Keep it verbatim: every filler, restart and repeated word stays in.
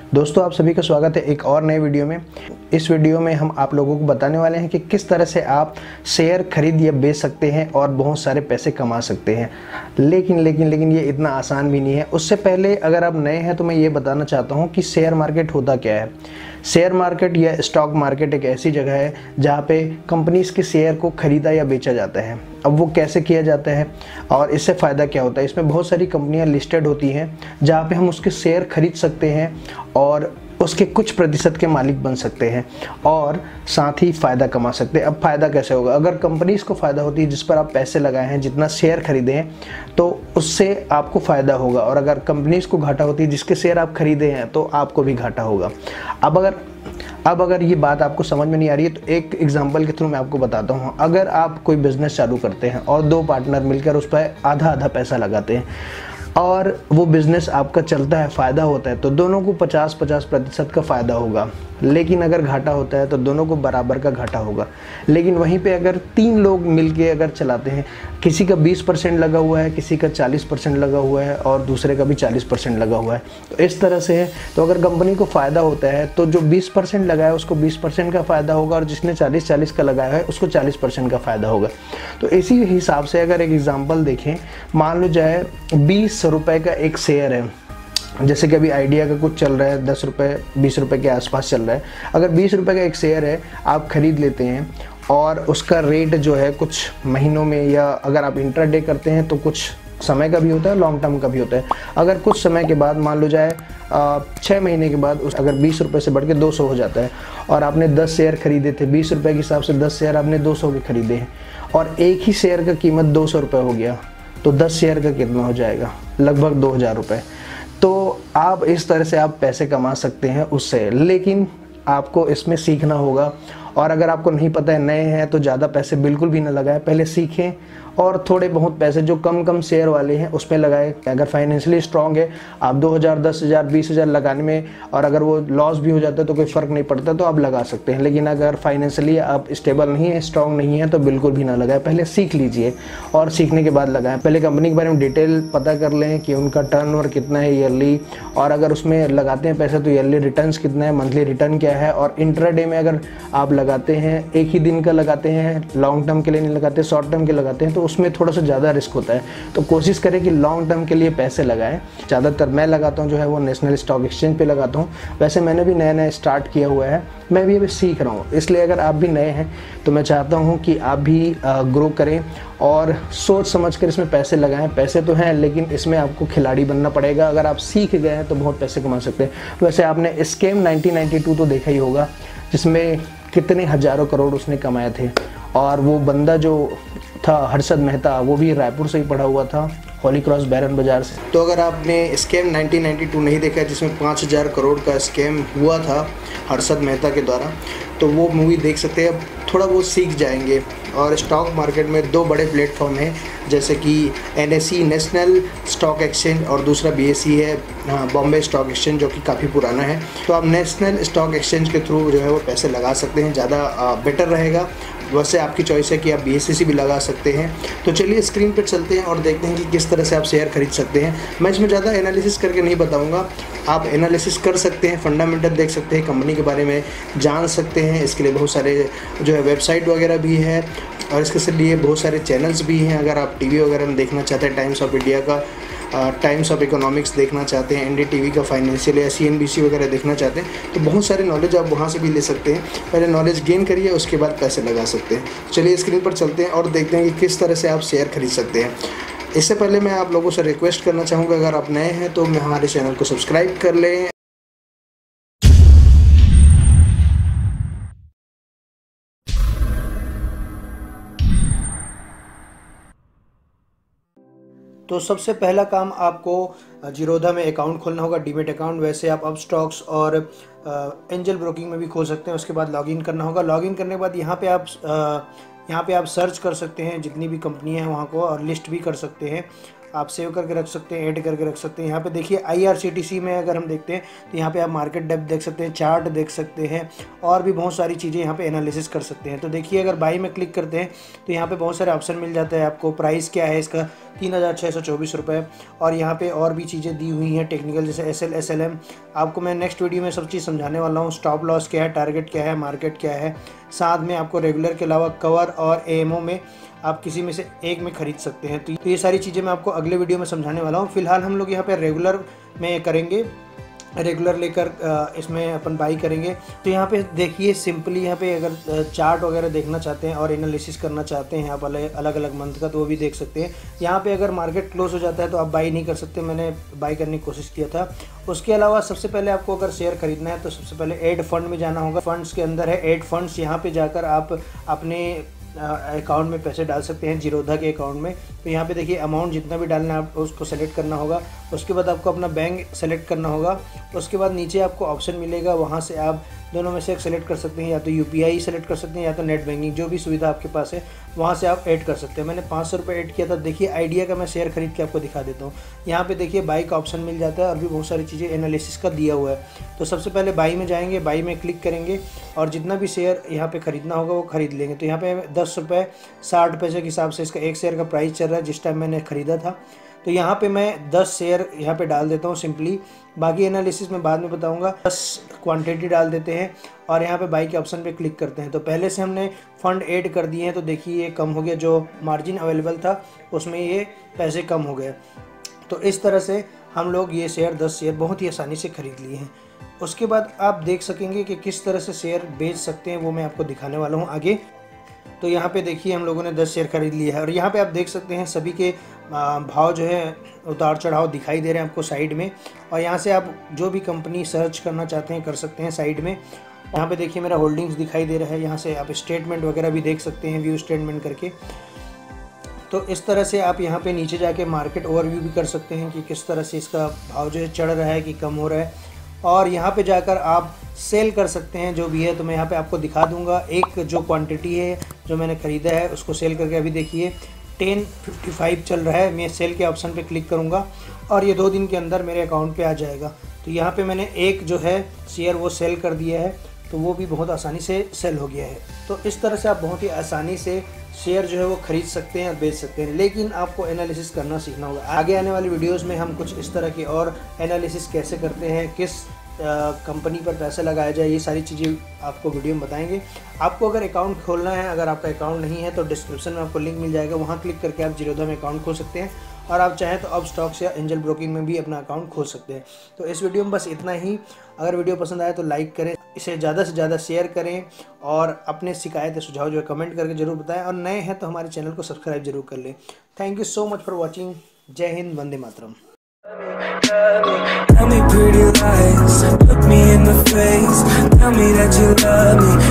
दोस्तों आप सभी का स्वागत है एक और नए वीडियो में। इस वीडियो में हम आप लोगों को बताने वाले हैं कि किस तरह से आप शेयर खरीद या बेच सकते हैं और बहुत सारे पैसे कमा सकते हैं। लेकिन लेकिन लेकिन ये इतना आसान भी नहीं है। उससे पहले अगर आप नए हैं तो मैं ये बताना चाहता हूँ कि शेयर मार्केट होता क्या है। शेयर मार्केट या स्टॉक मार्केट एक ऐसी जगह है जहाँ पे कंपनीज के शेयर को खरीदा या बेचा जाता है। अब वो कैसे किया जाता है और इससे फ़ायदा क्या होता है, इसमें बहुत सारी कंपनियां लिस्टेड होती हैं जहाँ पे हम उसके शेयर खरीद सकते हैं और उसके कुछ प्रतिशत के मालिक बन सकते हैं और साथ ही फ़ायदा कमा सकते हैं। अब फ़ायदा कैसे होगा? अगर कंपनीज़ को फ़ायदा होती है जिस पर आप पैसे लगाए हैं, जितना शेयर खरीदे हैं, तो उससे आपको फ़ायदा होगा। और अगर कंपनीज़ को घाटा होती है जिसके शेयर आप खरीदे हैं तो आपको भी घाटा होगा। अब अगर अब अगर ये बात आपको समझ में नहीं आ रही है तो एक एग्जांपल के थ्रू मैं आपको बताता हूँ। अगर आप कोई बिज़नेस चालू करते हैं और दो पार्टनर मिलकर उस पर आधा आधा पैसा लगाते हैं और वो बिज़नेस आपका चलता है, फ़ायदा होता है, तो दोनों को पचास पचास प्रतिशत का फ़ायदा होगा। लेकिन अगर घाटा होता है तो दोनों को बराबर का घाटा होगा। लेकिन वहीं पे अगर तीन लोग मिलके अगर चलाते हैं, किसी का बीस परसेंट लगा हुआ है, किसी का चालीस परसेंट लगा हुआ है और दूसरे का भी चालीस परसेंट लगा हुआ है, तो इस तरह से है। तो अगर कंपनी को फ़ायदा होता है तो जो बीस परसेंट लगाया उसको बीस परसेंट का फ़ायदा होगा और जिसने चालीस चालीस का लगाया है उसको चालीस परसेंट का फ़ायदा होगा। तो इसी हिसाब से अगर एक एग्जाम्पल देखें, मान लो जाए बीस रुपये का एक शेयर है, जैसे कि अभी आइडिया का कुछ चल रहा है दस रुपये बीस रुपये के आसपास चल रहा है। अगर बीस रुपये का एक शेयर है, आप ख़रीद लेते हैं और उसका रेट जो है कुछ महीनों में, या अगर आप इंट्राडे करते हैं तो कुछ समय का भी होता है, लॉन्ग टर्म का भी होता है। अगर कुछ समय के बाद, मान लो जाए छः महीने के बाद, उस अगर बीस रुपये से बढ़ के दो सौ हो जाता है और आपने दस शेयर खरीदे थे, बीस रुपये के हिसाब से दस शेयर आपने दो सौ के खरीदे हैं और एक ही शेयर का कीमत दो सौ रुपये हो गया, तो दस शेयर का कितना हो जाएगा? लगभग दो हज़ार रुपये। तो आप इस तरह से आप पैसे कमा सकते हैं उससे। लेकिन आपको इसमें सीखना होगा और अगर आपको नहीं पता है, नए हैं, तो ज़्यादा पैसे बिल्कुल भी ना लगाएं। पहले सीखें और थोड़े बहुत पैसे जो कम कम शेयर वाले हैं उसमें लगाएं। अगर फाइनेंशियली स्ट्रांग है, आप दो हज़ार दस हज़ार बीस हज़ार लगाने में, और अगर वो लॉस भी हो जाता है तो कोई फ़र्क नहीं पड़ता, तो आप लगा सकते हैं। लेकिन अगर फाइनेंशियली आप स्टेबल नहीं है, स्ट्रांग नहीं है, तो बिल्कुल भी ना लगाएं। पहले सीख लीजिए और सीखने के बाद लगाएं। पहले कंपनी के बारे में डिटेल पता कर लें कि उनका टर्नओवर कितना है ईयरली, और अगर उसमें लगाते हैं पैसे तो ईयरली रिटर्न्स कितना है, मंथली रिटर्न क्या है। और इंट्राडे में अगर आप लगाते हैं, एक ही दिन का लगाते हैं, लॉन्ग टर्म के लिए नहीं लगाते, शॉर्ट टर्म के लगाते हैं, तो उसमें थोड़ा सा ज़्यादा रिस्क होता है। तो कोशिश करें कि लॉन्ग टर्म के लिए पैसे लगाएं। ज़्यादातर मैं लगाता हूं जो है वो नेशनल स्टॉक एक्सचेंज पे लगाता हूं। वैसे मैंने भी नया नया स्टार्ट किया हुआ है, मैं भी अभी सीख रहा हूं। इसलिए अगर आप भी नए हैं तो मैं चाहता हूं कि आप भी ग्रो करें और सोच समझ कर इसमें पैसे लगाएं। पैसे तो हैं लेकिन इसमें आपको खिलाड़ी बनना पड़ेगा। अगर आप सीख गए हैं तो बहुत पैसे कमा सकते हैं। वैसे आपने स्कैम नाइनटीन नाइंटी टू तो देखा ही होगा, जिसमें कितने हज़ारों करोड़ उसने कमाए थे। और वो बंदा जो था हर्षद मेहता, वो भी रायपुर से ही पढ़ा हुआ था, होली क्रॉस बैरन बाजार से। तो अगर आपने स्कैम नाइनटीन नाइंटी टू नहीं देखा है, जिसमें पाँच हज़ार करोड़ का स्कैम हुआ था हर्षद मेहता के द्वारा, तो वो मूवी देख सकते हैं। थोड़ा बहुत सीख जाएंगे। और स्टॉक मार्केट में दो बड़े प्लेटफॉर्म हैं, जैसे कि N S E national stock exchange और दूसरा बी एस ई है बॉम्बे स्टॉक एक्सचेंज, जो कि काफ़ी पुराना है। तो आप नेशनल स्टॉक एक्सचेंज के थ्रू जो है वो पैसे लगा सकते हैं, ज़्यादा बेटर रहेगा। वैसे आपकी चॉइस है कि आप बी एस ई सी भी लगा सकते हैं। तो चलिए स्क्रीन पर चलते हैं और देखते हैं कि किस तरह से आप शेयर खरीद सकते हैं। मैं इसमें ज़्यादा एनालिसिस करके नहीं बताऊंगा, आप एनालिसिस कर सकते हैं, फंडामेंटल देख सकते हैं, कंपनी के बारे में जान सकते हैं। इसके लिए बहुत सारे जो है वेबसाइट वगैरह भी है और इसके लिए बहुत सारे चैनल्स भी हैं। अगर आप टीवी वगैरह में देखना चाहते हैं, टाइम्स ऑफ इंडिया का, टाइम्स ऑफ इकोनॉमिक्स देखना चाहते हैं, एन डी टी वी का फाइनेंशियल या सी एन बी सी वगैरह देखना चाहते हैं, तो बहुत सारे नॉलेज आप वहाँ से भी ले सकते हैं। पहले नॉलेज गेन करिए, उसके बाद पैसे लगा सकते हैं। चलिए स्क्रीन पर चलते हैं और देखते हैं कि किस तरह से आप शेयर खरीद सकते हैं। इससे पहले मैं आप लोगों से रिक्वेस्ट करना चाहूँगा, अगर आप नए हैं तो हमारे चैनल को सब्सक्राइब कर लें। तो सबसे पहला काम आपको जीरोधा में अकाउंट खोलना होगा, डीमेट अकाउंट। वैसे आप अब स्टॉक्स और एंजल ब्रोकिंग में भी खोल सकते हैं। उसके बाद लॉगिन करना होगा। लॉगिन करने के बाद यहाँ पे आप आ, यहाँ पे आप सर्च कर सकते हैं जितनी भी कंपनियां हैं वहाँ को, और लिस्ट भी कर सकते हैं। आप सेव करके रख सकते हैं, ऐड करके रख सकते हैं। यहाँ पे देखिए I R C T C में अगर हम देखते हैं तो यहाँ पे आप मार्केट डेप्थ देख सकते हैं, चार्ट देख सकते हैं और भी बहुत सारी चीज़ें यहाँ पे एनालिसिस कर सकते हैं। तो देखिए अगर बाई में क्लिक करते हैं तो यहाँ पे बहुत सारे ऑप्शन मिल जाते हैं आपको। प्राइस क्या है इसका, तीन हज़ार छः सौ चौबीस रुपये, और यहाँ पे और भी चीज़ें दी हुई हैं टेक्निकल, जैसे S L S L M. आपको मैं नेक्स्ट वीडियो में सब चीज़ समझाने वाला हूँ। स्टॉप लॉस क्या है, टारगेट क्या है, मार्केट क्या है। साथ में आपको रेगुलर के अलावा कवर और ए एम ओ में आप किसी में से एक में खरीद सकते हैं। तो ये सारी चीज़ें मैं आपको अगले वीडियो में समझाने वाला हूँ। फिलहाल हम लोग यहाँ पे रेगुलर में करेंगे, रेगुलर लेकर इसमें अपन बाई करेंगे। तो यहाँ पे देखिए सिंपली यहाँ पे अगर चार्ट वगैरह देखना चाहते हैं और एनालिसिस करना चाहते हैं आप अलग अलग मंथ का, तो वो भी देख सकते हैं। यहाँ पे अगर मार्केट क्लोज हो जाता है तो आप बाई नहीं कर सकते, मैंने बाई करने की कोशिश किया था। उसके अलावा सबसे पहले आपको अगर शेयर खरीदना है तो सबसे पहले ऐड फंड में जाना होगा। फंड्स के अंदर है ऐड फंड्स, यहाँ पे जाकर आप अपने अकाउंट में पैसे डाल सकते हैं, जीरोधा के अकाउंट में। तो यहाँ पे देखिए अमाउंट जितना भी डालना है आप उसको सेलेक्ट करना होगा। उसके बाद आपको अपना बैंक सेलेक्ट करना होगा। उसके बाद नीचे आपको ऑप्शन मिलेगा, वहाँ से आप दोनों में से एक सेलेक्ट कर सकते हैं, या तो यूपीआई सेलेक्ट कर सकते हैं या तो नेट बैंकिंग, जो भी सुविधा आपके पास है वहाँ से आप ऐड कर सकते हैं। मैंने पाँच सौ रुपये ऐड किया था। देखिए आइडिया का मैं शेयर खरीद के आपको दिखा देता हूँ। यहाँ पे देखिए बाई का ऑप्शन मिल जाता है और भी बहुत सारी चीज़ें एनालिसिस का दिया हुआ है। तो सबसे पहले बाई में जाएंगे, बाई में क्लिक करेंगे और जितना भी शेयर यहाँ पे ख़रीदना होगा वो ख़रीद लेंगे। तो यहाँ पे दस रुपये साठ पैसे के हिसाब से इसका एक शेयर का प्राइस चल रहा है जिस टाइम मैंने ख़रीदा था। तो यहाँ पे मैं दस शेयर यहाँ पे डाल देता हूँ सिंपली, बाकी एनालिसिस में बाद में बताऊँगा। दस क्वांटिटी डाल देते हैं और यहाँ पे बाई के ऑप्शन पे क्लिक करते हैं। तो पहले से हमने फ़ंड ऐड कर दिए हैं, तो देखिए ये कम हो गया, जो मार्जिन अवेलेबल था उसमें ये पैसे कम हो गए। तो इस तरह से हम लोग ये शेयर दस शेयर बहुत ही आसानी से ख़रीद लिए हैं। उसके बाद आप देख सकेंगे कि किस तरह से शेयर बेच सकते हैं, वो मैं आपको दिखाने वाला हूँ आगे। तो यहाँ पे देखिए हम लोगों ने दस शेयर खरीद लिए है और यहाँ पे आप देख सकते हैं सभी के भाव जो है उतार चढ़ाव दिखाई दे रहे हैं आपको साइड में। और यहाँ से आप जो भी कंपनी सर्च करना चाहते हैं कर सकते हैं साइड में। यहाँ पे देखिए मेरा होल्डिंग्स दिखाई दे रहा है, यहाँ से आप स्टेटमेंट वगैरह भी देख सकते हैं, व्यू स्टेटमेंट करके। तो इस तरह से आप यहाँ पे नीचे जाके मार्केट ओवरव्यू भी कर सकते हैं कि किस तरह से इसका भाव जो है चढ़ रहा है कि कम हो रहा है। और यहाँ पे जाकर आप सेल कर सकते हैं जो भी है। तो मैं यहाँ पे आपको दिखा दूंगा एक जो क्वांटिटी है जो मैंने ख़रीदा है उसको सेल करके। अभी देखिए टेन फिफ्टी फाइव चल रहा है। मैं सेल के ऑप्शन पे क्लिक करूँगा और ये दो दिन के अंदर मेरे अकाउंट पे आ जाएगा। तो यहाँ पे मैंने एक जो है शेयर वो सेल कर दिया है, तो वो भी बहुत आसानी से सेल हो गया है। तो इस तरह से आप बहुत ही आसानी से शेयर जो है वो खरीद सकते हैं और बेच सकते हैं, लेकिन आपको एनालिसिस करना सीखना होगा। आगे आने वाली वीडियोस में हम कुछ इस तरह की और एनालिसिस कैसे करते हैं, किस कंपनी पर पैसे लगाया जाए, ये सारी चीज़ें आपको वीडियो में बताएंगे। आपको अगर अकाउंट खोलना है, अगर आपका अकाउंट नहीं है तो डिस्क्रिप्शन में आपको लिंक मिल जाएगा, वहाँ क्लिक करके आप जीरोधा में अकाउंट खोल सकते हैं। और आप चाहें तो अब स्टॉक्स या एंजल ब्रोकिंग में भी अपना अकाउंट खोल सकते हैं। तो इस वीडियो में बस इतना ही। अगर वीडियो पसंद आए तो लाइक करें, इसे ज़्यादा से ज़्यादा शेयर करें और अपने शिकायत या सुझाव जो है कमेंट करके ज़रूर बताएं। और नए हैं तो हमारे चैनल को सब्सक्राइब जरूर कर लें। Thank you so much for watching. जय Hind, Vande Mataram. Tell me pretty lies, look me in the face, tell me that you love me.